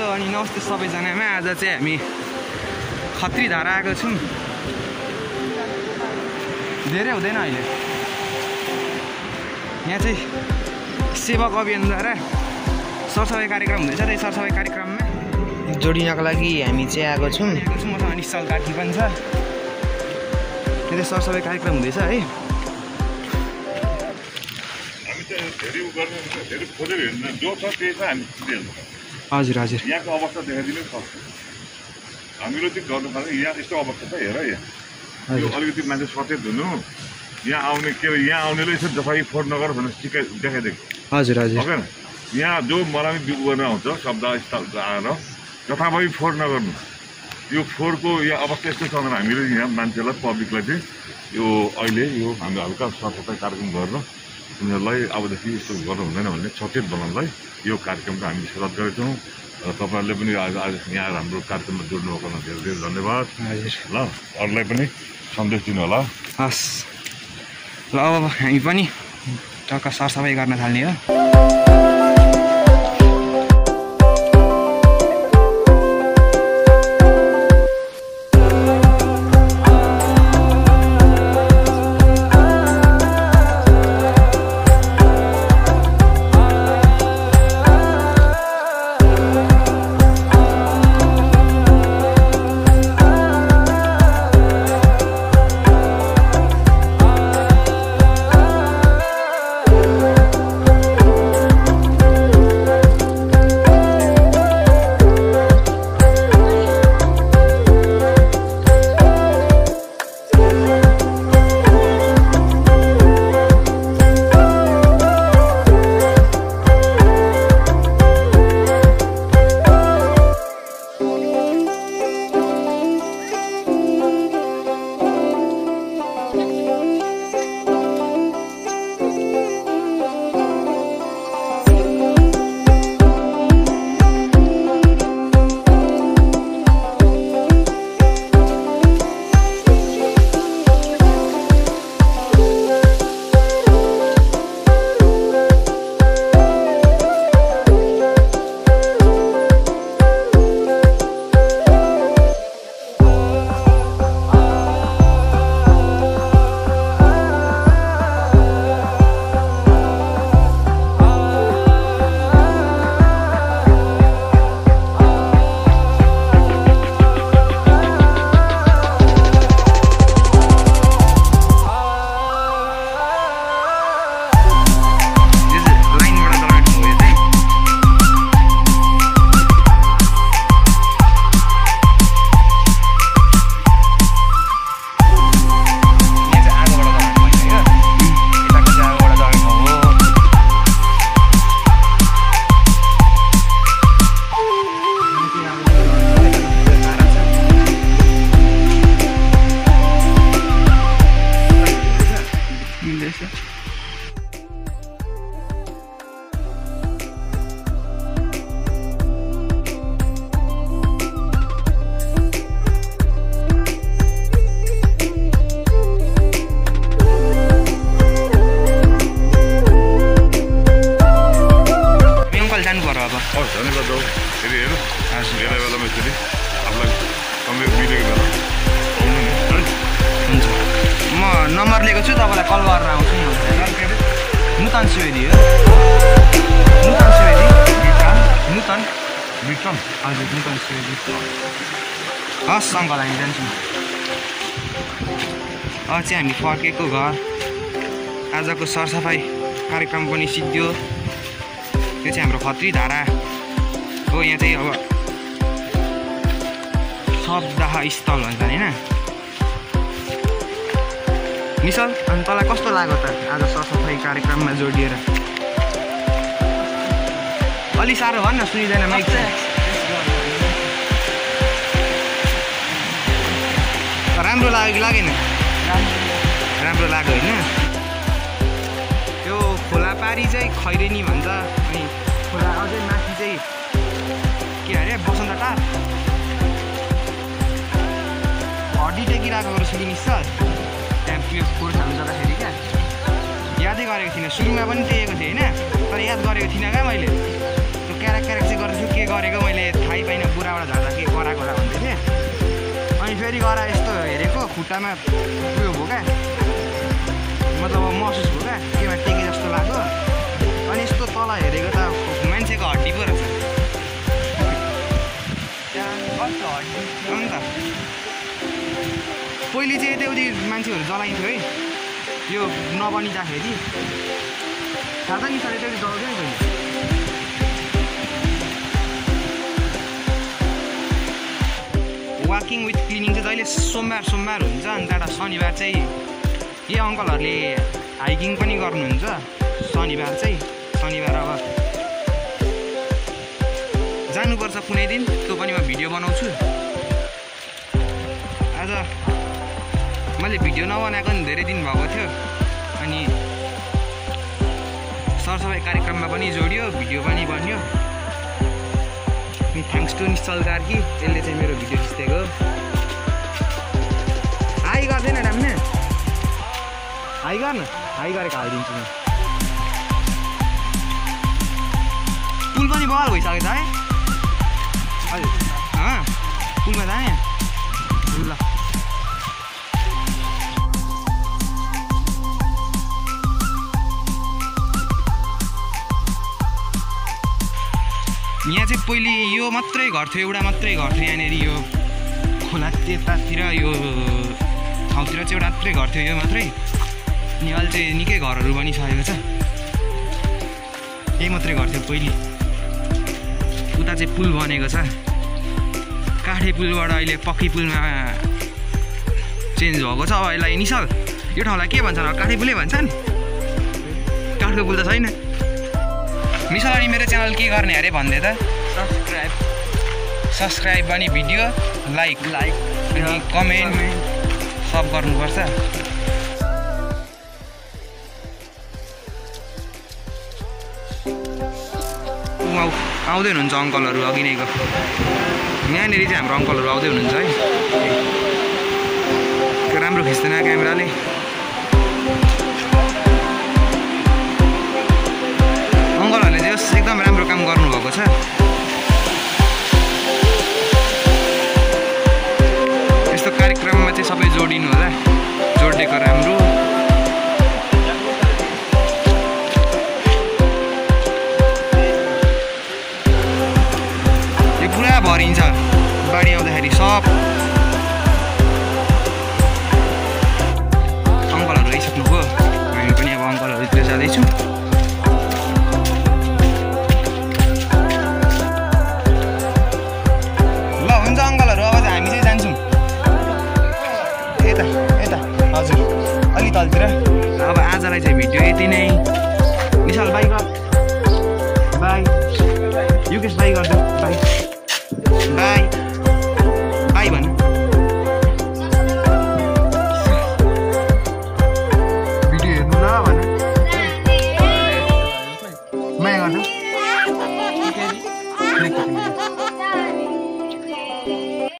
अनि नमस्ते सबैजनामा। आज चाहिँ हामी खत्री धारा आएको छौँ। धेरै हुँदैन अहिले। यहाँ चाहिँ सेवक अभियानद्वारा सरसफाइ कार्यक्रम हुँदैछ। त्यही सरसफाइ कार्यक्रममा जोडिनको लागि हामी चाहिँ आएको छौँ। मसँग निश्चल काठी पनि छ। त्यो सरसफाइ कार्यक्रम हुँदैछ है। हजुर हजुर यहाँको अवस्था देखाइदिनु सक्छ। हामीले चाहिँ गर्नु पर्छ। यहाँ यस्तो अवस्था छ हेर। यहाँ यो अलिकति मान्छे सचेत हुनु। यहाँ आउने के यहाँ आउनेले यसो जफाई फोहोर नगर भनेर सिकाइ देखाइदिएको। हजुर हजुर होइन यहाँ जो मलाई गर्न आउँछ शब्द स्थल आएर जथाभावी फोहोर नगर्नु। यो फोहोरको यहाँ अवस्था यस्तो छ भनेर हामीले यहाँ मान्छेलाई पब्लिकलाई चाहिँ यो अहिले यो हामीले हल्का सरसफाइ कार्यक्रम गरेर उनीहरूलाई अबदेखि यस्तो गर्नु हुँदैन भन्ने सचेत बनाउनलाई यो कार्यक्रमको हामीले सुरुवात गरेका छौँ। र तपाईँहरूले पनि आज यहाँ हाम्रो कार्यक्रममा जोड्नुभएको धेरै धेरै धन्यवाद। ल अरूलाई पनि सन्देश दिनु होला। हस् ल अब हामी पनि टक्क सरसफाइ गर्न थाल्ने हो। नम्बर लिएको छु, तपाईँलाई कल गरेर आउँछु नि। नुतन सुवेदी हो। नुतन सुवेदी। नुतन विक्रम। हजुर नुतन सुवेदी। हस् अङ्कल हामी जान्छौँ। अब चाहिँ हामी फर्केको घर। आजको सरसफाइ कार्यक्रम पनि सिद्धियो। त्यो चाहिँ हाम्रो खत्री धारा हो। यहाँ चाहिँ अब शब्दाह स्थल भन्छ होइन। निश्चल अनि तँलाई कस्तो लाग्यो त आज सरसफाइ कार्यक्रममा जोडिएर? अलि साह्रो भन्न सुनिँदैन माइक चाहिँ। राम्रो लाग्यो कि लागेन? राम्रो लाग्यो होइन। त्यो खोलापारी चाहिँ खैरेनी भन्छ। अनि खोला अझै माथि चाहिँ के अरे बसन्त टार हड्डी टेकिरहेको रहेछ कि निश्चल। त्यहाँ त्यो फोहोर खानु जाँदाखेरि क्या यादै गरेको थिइनँ। सुरुमा पनि टेकेको थिएँ होइन, तर याद गरेको थिइनँ क्या मैले। त्यो क्यारेक क्यारेक चाहिँ गर्छु के गरेको मैले थाहै यताबाट झार्दा के कराएको होला भन्दै थिएँ। अनि फेरि गएर यस्तो हेरेको खुट्टामा उयो भयो क्या, मतलब महसुस भयो क्या केमा टेके जस्तो लाग्यो। अनि यस्तो तल हेरेको त मान्छेको हड्डी पो रहेछ। अन्त पहिले चाहिँ यताउति मान्छेहरू जलाइन्थ्यो है, यो नबनिँदाखेरि थाहा छ नि सर, यताउति जलाउँथ्यो नि पहिले। वाकिङ विथ क्लिनिङ चाहिँ जहिले सोमबार हुन्छ, अनि त्यहाँबाट शनिबार चाहिँ यी अङ्कलहरूले हाइकिङ पनि गर्नुहुन्छ। शनिबार अब जानुपर्छ कुनै दिन, त्यो पनि म भिडियो बनाउँछु। आज मैले भिडियो नबनाएको नि धेरै दिन भएको थियो, अनि सरसफाइ कार्यक्रममा पनि जोडियो, भिडियो पनि बन्यो। थ्याङ्क्स टु निश्चल कार्की, यसले चाहिँ मेरो भिडियो खिचेको। हाई गर्दैन राम्ने, हाई गर्न, हाई गरेको हालिदिन्छु म। पुल पनि बल भइसकेको छ है हजुर, पुलमा जाने ल। यहाँ चाहिँ पहिले यो मात्रै घर थियो, एउटा मात्रै घर थियो यहाँनिर, यो खोला त्यतातिर यो ठाउँतिर चाहिँ एउटा मात्रै घर थियो, यो मात्रै। अनि अहिले चाहिँ निकै घरहरू बनिसकेको छ, यही मात्रै घर थियो पहिले। उता चाहिँ पुल बनेको छ, काठे पुलबाट अहिले पक्की पुलमा चेन्ज भएको छ। अब यसलाई निशाल यो ठाउँलाई के भन्छन्, अब काठे पुलै भन्छन्, काठको पुल त छैन। निशाल अनि मेरो च्यानल के गर्ने अरे भन्दै त, सब्सक्राइब अनि भिडियो लाइक अनि कमेन्ट सब गर्नुपर्छ। आउँदै हुनुहुन्छ अङ्कलहरू अघि नैको, यहाँनिर चाहिँ हाम्रो अङ्कलहरू आउँदै हुनुहुन्छ है। त्यो राम्रो खिच्दैन क्यामेराले। अङ्कलहरूले चाहिँ एकदम राम्रो काम गर्नुभएको छ। यस्तो कार्यक्रममा चाहिँ सबै जोडिनु होला, जोडिदिएको राम्रो। यो पुरा भरिन्छ बाढी आउँदाखेरि सब। अङ्कलहरू आइसक्नुभयो, हामी पनि अब अङ्कलहरूतिर जाँदैछौँ। अङ्कलहरू अब चाहिँ हामी चाहिँ जान्छौँ यता हजुर अलि तलतिर। अब आजलाई चाहिँ भिडियो यति नै। निशाल बाई गर, बाई युकेश बाई गरिदेऊ, बाई।